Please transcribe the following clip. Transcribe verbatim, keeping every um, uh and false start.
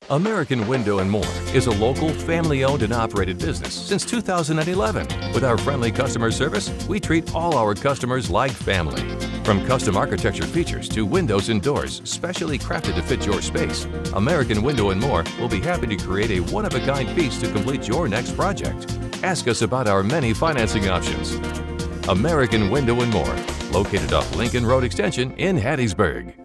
American Window and More is a local, family-owned and operated business since two thousand eleven. With our friendly customer service, we treat all our customers like family. From custom architecture features to windows and doors specially crafted to fit your space, American Window and More will be happy to create a one-of-a-kind piece to complete your next project. Ask us about our many financing options. American Window and More, located off Lincoln Road Extension in Hattiesburg.